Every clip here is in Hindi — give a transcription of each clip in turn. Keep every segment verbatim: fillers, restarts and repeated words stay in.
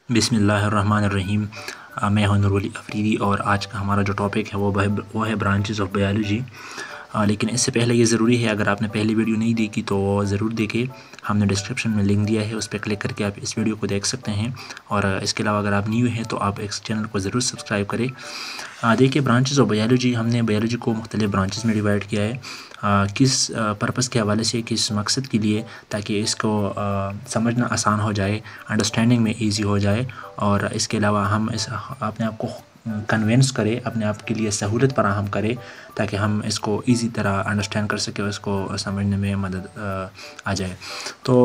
बिस्मिल्लाहिर्रहमानिर्रहीम। मैं हूं नूर अली अफरीदी और आज का हमारा जो टॉपिक है वो है वो है ब्रांचेस ऑफ बायोलॉजी। लेकिन इससे पहले ये ज़रूरी है, अगर आपने पहली वीडियो नहीं देखी तो ज़रूर देखें। हमने डिस्क्रिप्शन में लिंक दिया है, उस पर क्लिक करके आप इस वीडियो को देख सकते हैं। और इसके अलावा अगर आप न्यू हैं तो आप इस चैनल को ज़रूर सब्सक्राइब करें। देखिए, ब्रांचेस ऑफ बायोलॉजी, हमने बायोलॉजी को मुख्तलिफ ब्रांचेस में डिवाइड किया है। आ, किस पर्पज़ के हवाले से, किस मकसद के लिए, ताकि इसको आ, समझना आसान हो जाए, अंडरस्टैंडिंग में इजी हो जाए। और इसके अलावा हम इस अपने आप को कन्विंस करें, अपने आप के लिए सहूलत फराहम करें, ताकि हम इसको इजी तरह अंडरस्टैंड कर सकें, इसको समझने में मदद आ जाए। तो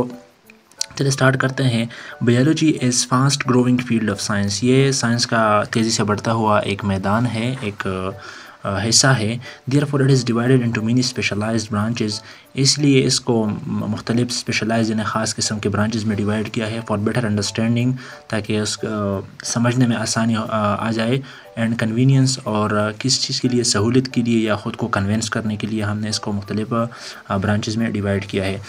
चलिए स्टार्ट करते हैं। Biology is fast growing field of science. ये साइंस का तेज़ी से बढ़ता हुआ एक मैदान है, एक हिस्सा है। Therefore it is divided into many specialised branches. इसलिए इसको मुख्तलिफ स्पेशलाइज्ड यानी ख़ास किस्म के ब्रांचेस में डिवाइड किया है फॉर बेटर अंडरस्टैंडिंग, ताकि उस समझने में आसानी आ जाए एंड कन्वीनियंस, और किस चीज़ के लिए, सहूलत के लिए या ख़ुद को कन्विंस करने के लिए हमने इसको मुख्तलिफ ब्रांचेस में डिवाइड किया है।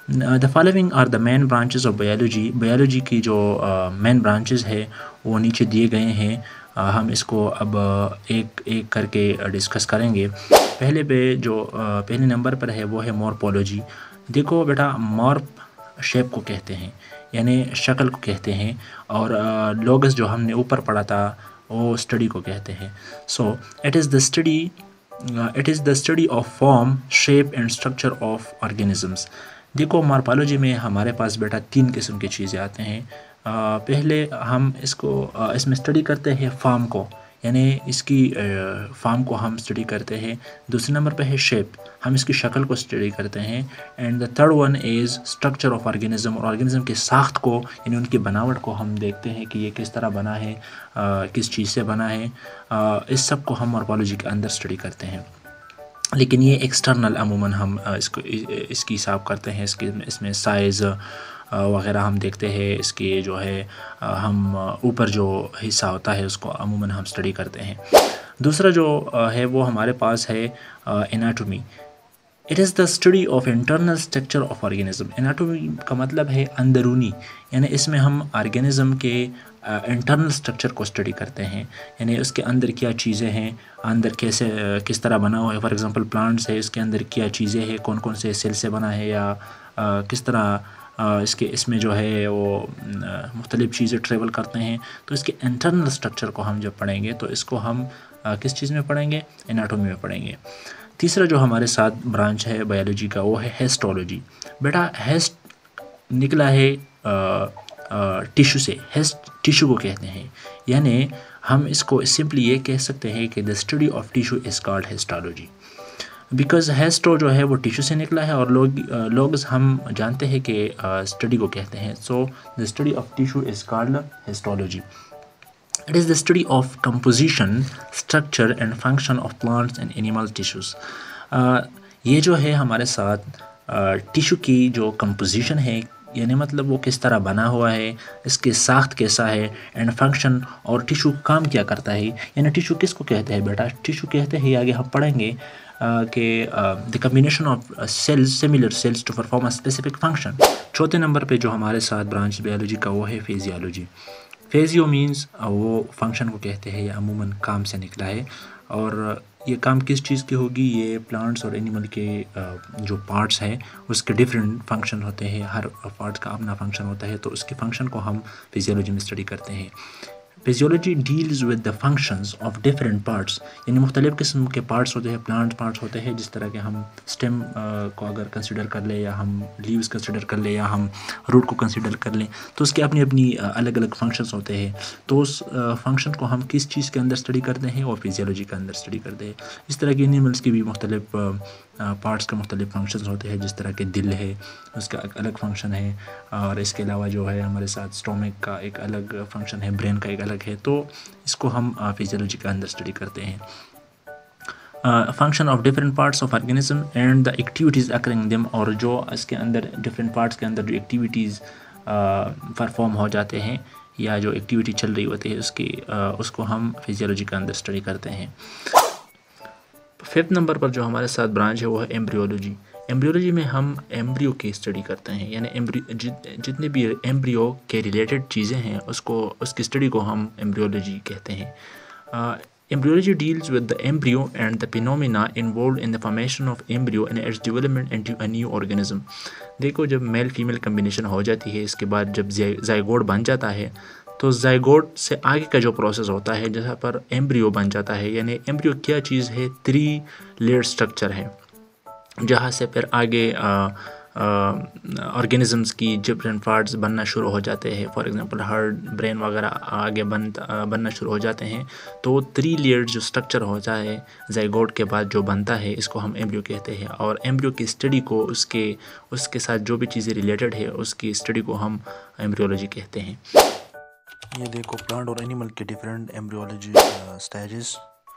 The following are the main branches of biology. Biology की जो मेन ब्रांचेस है वो नीचे दिए गए हैं। uh, हम इसको अब एक एक करके डिस्कस करेंगे। पहले पे जो uh, पहले नंबर पर है वो है मॉर्फोलॉजी। देखो बेटा, मॉर्फ शेप को कहते हैं, यानी शक्ल को कहते हैं, और लोगस uh, जो हमने ऊपर पढ़ा था वो स्टडी को कहते हैं। So it is the study it is the study of form, shape and structure of organisms. देखो, मॉर्फोलॉजी में हमारे पास बेटा तीन किस्म की चीज़ें आते हैं। आ, पहले हम इसको आ, इसमें स्टडी करते हैं फॉर्म को, यानी इसकी फॉर्म को हम स्टडी करते हैं। दूसरे नंबर पे है शेप, हम इसकी शक्ल को स्टडी करते हैं। And the third one is structure of organism, और ऑर्गेनिज्म की साख्त को, यानी उनकी बनावट को हम देखते हैं कि ये किस तरह बना है, आ, किस चीज़ से बना है। आ, इस सब को हम मॉर्फोलॉजी के अंदर स्टडी करते हैं। लेकिन ये एक्सटर्नल अमूमन हम इसको इसकी हिसाब करते हैं, इसके इसमें साइज़ वगैरह हम देखते हैं। इसके जो है हम ऊपर जो हिस्सा होता है उसको अमूमन हम स्टडी करते हैं। दूसरा जो है वो हमारे पास है anatomy. It is the study of internal structure of organism. Anatomy का मतलब है अंदरूनी, यानी इसमें हम ऑर्गेनिज्म के इंटरनल स्ट्रक्चर को स्टडी करते हैं, यानी उसके अंदर क्या चीज़ें हैं, अंदर कैसे uh, किस तरह बना हुआ है। फॉर एग्जांपल प्लांट्स है, इसके अंदर क्या चीज़ें हैं, कौन कौन से सेल से बना है, या uh, किस तरह uh, इसके इसमें जो है वो uh, मुख्तलिफ़ चीज़ें ट्रेवल करते हैं। तो इसके इंटरनल स्ट्रक्चर को हम जब पढ़ेंगे तो इसको हम uh, किस चीज़ में पढ़ेंगे, एनाटॉमी में पढ़ेंगे। तीसरा जो हमारे साथ ब्रांच है बायोलॉजी का वो है हिस्टोलॉजी। बेटा, हेस्ट निकला है टिश्यू से, हेस्ट टिश्यू को कहते हैं, यानी हम इसको सिंपली ये कह सकते हैं कि the study of tissue is called histology, because histo जो है वो टिश्यू से निकला है, और लोग लोग हम जानते हैं कि स्टडी को कहते हैं। So the study of tissue is called histology. It is the study of composition, structure and function of plants and animal tissues. uh, ये जो है हमारे साथ टिश्यू uh, की जो कंपोजिशन है, यानी मतलब वो किस तरह बना हुआ है, इसके साख्त कैसा है, एंड फंक्शन, और टिश्यू काम क्या करता है। यानी टिश्यू किसको कहते हैं बेटा, टिश्यू कहते हैं, आगे हम पढ़ेंगे कि the combination of cells, similar cells to perform a specific function. चौथे नंबर पे जो हमारे साथ ब्रांच बायोलॉजी का वो है फिजियोलॉजी। फेजियो मीन्स वो फंक्शन को कहते हैं, या अमूमन काम से निकला है, और ये काम किस चीज़ की होगी, ये प्लांट्स और एनिमल के जो पार्ट्स हैं उसके डिफरेंट फंक्शन होते हैं, हर पार्ट्स का अपना फंक्शन होता है, तो उसके फंक्शन को हम फिजियोलॉजी में स्टडी करते हैं। Physiology deals with the functions of different parts, यानी मुख्तलिफ़ किस्म के पार्ट्स होते हैं, प्लांट पार्ट्स होते हैं, जिस तरह के हम स्टेम को अगर कंसिडर कर लें, या हम लीव्स कंसिडर कर लें, या हम रूट को कंसिडर कर लें, तो उसके अपनी अपनी अलग अलग फंक्शंस होते हैं। तो उस फंक्शन को हम किस चीज़ के अंदर स्टडी करते हैं, और फिजियोलॉजी के अंदर स्टडी करते हैं। इस तरह के एनिमल्स की भी मुख्तलिफ पार्ट्स के मुख्तलिफ फंक्शंस होते हैं, जिस तरह के दिल है उसका एक अलग फंक्शन है, और इसके अलावा जो है हमारे साथ स्टोमक का एक अलग फंक्शन है, ब्रेन का एक अलग है। तो इसको हम फिजियोलॉजी के अंदर स्टडी करते हैं। Function of different parts of organism and the activities occurring them, और जो इसके अंदर डिफरेंट पार्ट्स के अंदर जो एक्टिविटीज़ परफॉर्म हो जाते हैं, या जो एक्टिविटी चल रही होती है उसकी uh, उसको हम फिजियोलॉजी के अंदर स्टडी करते हैं। फिफ्थ नंबर पर जो हमारे साथ ब्रांच है वो है एम्ब्रियोलॉजी। एम्ब्रियोलॉजी में हम एम्ब्रियो की स्टडी करते हैं, यानी एम्ब्रियो जित जितने भी एम्ब्रियो के रिलेटेड चीज़ें हैं उसको उसकी स्टडी को हम एम्ब्रियोलॉजी कहते हैं। Embryology deals with the embryo and the phenomena involved in the formation of embryo and its development into a new organism. देखो, जब मेल फीमेल कम्बिनेशन हो जाती है, इसके बाद जब जाइगोट बन जाता है, तो जाइगोट से आगे का जो प्रोसेस होता है जहाँ पर एम्ब्रियो बन जाता है, यानी एम्ब्रियो क्या चीज़ है, थ्री लेयर स्ट्रक्चर है, जहाँ से फिर आगे ऑर्गेनिज़म्स की डिफरेंट पार्ट्स बनना शुरू हो जाते हैं। फॉर एग्जांपल हार्ट, ब्रेन वगैरह आगे बन बनना शुरू हो जाते हैं। तो थ्री लेयर जो स्ट्रक्चर होता है जाइगोट के बाद जो बनता है, इसको हम एम्ब्रियो कहते हैं। और एम्ब्रियो की स्टडी को उसके उसके साथ जो भी चीज़ें रिलेटेड है उसकी स्टडी को हम एम्ब्रियोलॉजी कहते हैं। ये देखो प्लांट और एनिमल के डिफरेंट एम्ब्रियोलॉजी स्टेजेस।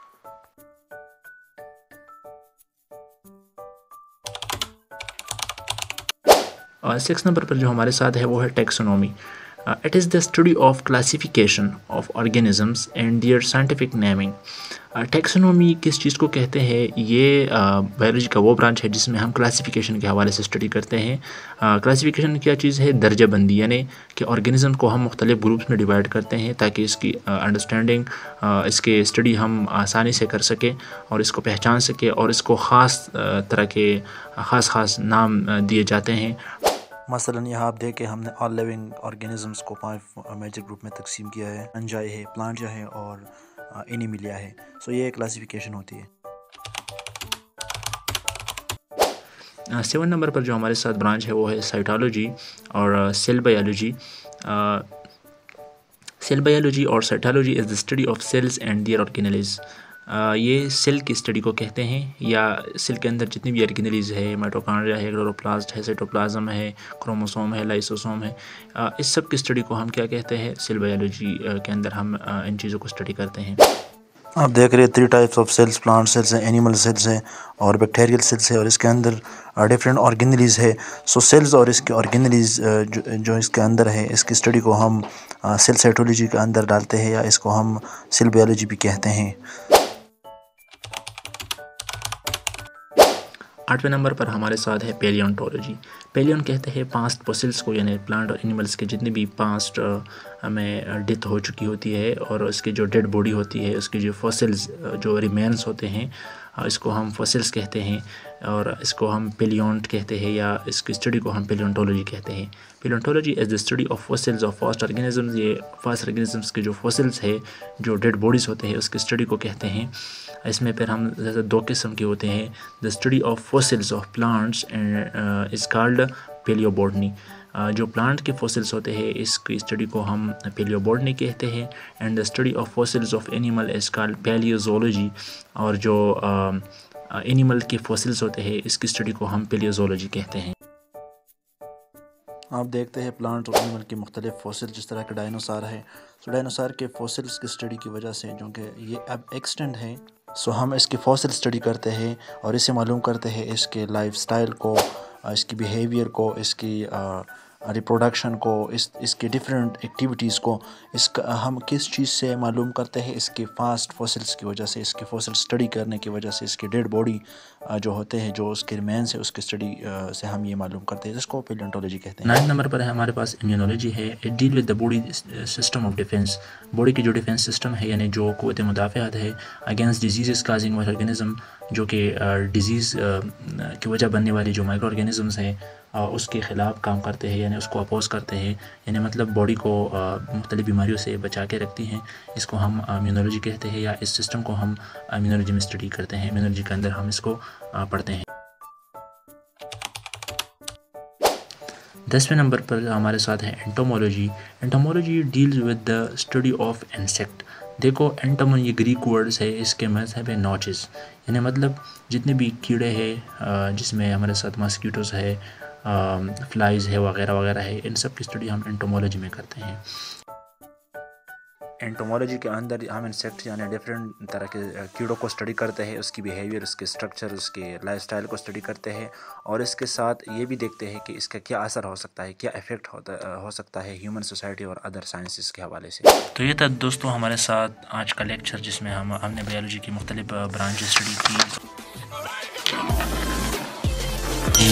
और सिक्स नंबर पर जो हमारे साथ है वो है taxonomy. It is the study of classification of organisms and their scientific naming. Taxonomy किस चीज़ को कहते हैं? ये बायोलॉजी uh, का वो ब्रांच है जिसमें हम क्लासिफिकेशन के हवाले से स्टडी करते हैं। क्लासिफिकेशन uh, क्या चीज़ है? दर्जाबंदी, यानी कि ऑर्गेनिज़म को हम मुख्तलिफ ग्रुप्स में डिवाइड करते हैं ताकि इसकी अंडरस्टैंडिंग uh, uh, इसके स्टडी हम आसानी से कर सकें और इसको पहचान सकें, और इसको ख़ास uh, तरह के ख़ास ख़ास नाम uh, दिए जाते हैं। मसलन यहाँ आप देखें, हमने ऑल लिविंग ऑर्गेनिजम्स को पांच मेजर ग्रुप में तकसीम किया है। फंजाई है, प्लांट है और एनिमिलिया है। सो ये क्लासिफिकेशन होती है। सेवन नंबर पर जो हमारे साथ ब्रांच है वो है साइटोलॉजी और सेल बायोलॉजी। सेल बायोलॉजी और cytology is the study of cells and their organelles. ये सेल की स्टडी को कहते हैं, या सेल के अंदर जितनी भी ऑर्गेनेल्स है, माइटोकॉन्ड्रिया है, क्लोरोप्लास्ट है, साइटोप्लाज्म है, क्रोमोसोम है, लाइसोसोम है, इस सब की स्टडी को हम क्या कहते हैं? सेल बायोलॉजी के अंदर हम इन चीज़ों को स्टडी करते हैं। आप देख रहे हैं three types of cells, plant cells हैं, एनिमल सेल्स हैं और बैक्टीरियल सेल्स है, और इसके अंदर डिफरेंट ऑर्गेनेल्स है। सो सेल्स और इसके ऑर्गेनेल्स जो, जो इसके अंदर है, इसकी स्टडी को हम सेल साइटोलॉजी के अंदर डालते हैं, या इसको हम सेल बायोलॉजी भी कहते हैं। आठवें नंबर पर हमारे साथ है पैलियोंटोलॉजी। पैलियन कहते हैं पास्ट फॉसिल्स को, यानी प्लांट और एनिमल्स के जितने भी पास्ट में डेथ हो चुकी होती है और उसकी जो डेड बॉडी होती है, उसकी जो फॉसिल्स जो रिमेन्स होते हैं, इसको हम फॉसिल्स कहते हैं और इसको हम पैलियोंट कहते हैं, या इसकी स्टडी को हम पैलियोंटोलॉजी कहते हैं। Palaeontology is the study of fossils of fast organisms. ये फास्ट ऑर्गेनिजम्स के जो फॉसिल्स है, जो डेड बॉडीज़ होते हैं, उसकी स्टडी को कहते हैं। इसमें फिर हम जैसे दो किस्म के होते हैं। The study of fossils of plants and is called palaeobotany. जो प्लांट के फॉसिल्स होते हैं, इसकी स्टडी को हम पैलियोबॉटनी कहते हैं। And the study of fossils of animal is called palaeozoology. और जो एनिमल uh, के फॉसिल्स होते हैं, इसकी स्टडी को हम पैलियोजोलॉजी कहते हैं। आप देखते हैं प्लांट और एनिमल के मुख्तलिफ फॉसिल, जिस तरह के डायनासोर है। सो डायनासोर के फॉसिल्स की स्टडी की वजह से, जो कि ये अब एक्सटेंड है, सो हम इसकी फॉसिल स्टडी करते हैं और इससे मालूम करते हैं इसके लाइफ स्टाइल को, इसकी बिहेवियर को, इसकी रिप्रोडक्शन को, इस इसकी डिफरेंट एक्टिविटीज़ को। इसका हम किस चीज़ से मालूम करते हैं? इसके फास्ट फॉसिल्स की वजह से, इसके फॉसिल स्टडी करने की वजह से, इसकी डेड बॉडी जो होते हैं, जो उसके रिमेन्स है, उसकी स्टडी से हम ये मालूम करते हैं, जिसको पैलियोंटोलॉजी कहते हैं। नाइन्थ नंबर पर है हमारे पास इम्यूनोलॉजी है। It deal with the body system of defence. Body की जो डिफेंस सिस्टम है, यानी जो क़ुव्वत मुदाफ़अत है अगेंस्ट डिजीज़ काजिंग ऑर्गेनिज्म, जो कि डिज़ीज़ की वजह बनने वाली जो माइक्रो ऑर्गेनिजम्स हैं, उसके ख़िलाफ़ काम करते हैं, यानी उसको अपोज़ करते हैं, यानी मतलब बॉडी को मुख्तलिफ़ बीमारियों से बचा के रखती हैं। इसको हम इम्यूनोलॉजी कहते हैं, या इस सिस्टम को हम इम्यूनोलॉजी में स्टडी करते हैं। इम्यूनोलॉजी के अंदर हम इसको पढ़ते हैं। दसवें नंबर पर हमारे साथ है entomology. Entomology deals with the study of insect. देखो, एंटोमन ये ग्रीक वर्ड्स है, इसके मतलब है नॉचेस, यानी मतलब जितने भी कीड़े हैं जिसमें हमारे साथ मस्कीटोस है, फ्लाइज है, वगैरह वगैरह है, इन सब की स्टडी हम एंटोमोलॉजी में करते हैं। एंटोमोलॉजी के अंदर हम इंसेक्ट यानी डिफरेंट तरह के कीड़ों को स्टडी करते हैं, उसकी बिहेवियर, उसके स्ट्रक्चर, उसके लाइफस्टाइल को स्टडी करते हैं, और इसके साथ ये भी देखते हैं कि इसका क्या असर हो सकता है, क्या इफ़ेक्ट होता हो सकता है ह्यूमन सोसाइटी और अदर साइंसेस के हवाले से। तो ये था दोस्तों हमारे साथ आज का लेक्चर, जिसमें हम हमने बायोलॉजी की मुख्तलिफ ब्रांच स्टडी की।